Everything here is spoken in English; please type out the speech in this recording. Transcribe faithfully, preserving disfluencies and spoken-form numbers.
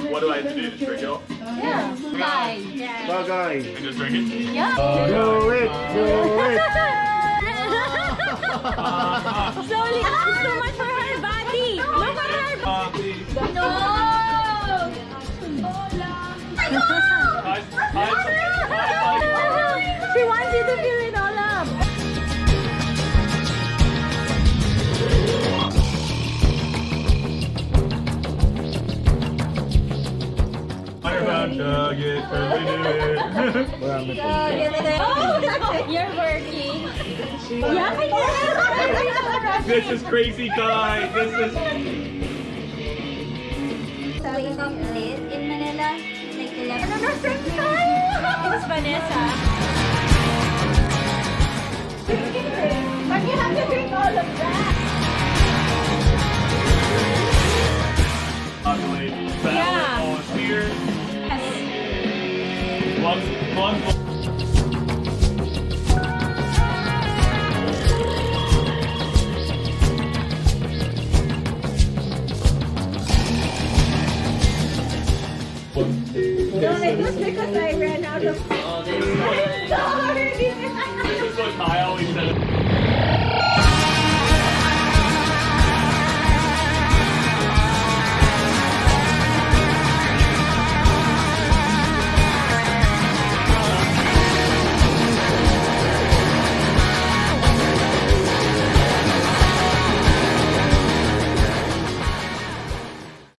What do I have to do? Just drink it all? Yeah. Tagay. Tagay. And just drink it? Yeah. Do it! Do it! Slowly, it's too much for her body. Look at her. No. She wants you to feel it all up. About chug it, we do it. Oh, you're working. Yeah, This is crazy, Kai. This is. So we complete in Manila, like eleven. This is Vanessa. But you have to drink all of that. Yeah. Almost here. One, one. No, it was because I ran out of. Sorry.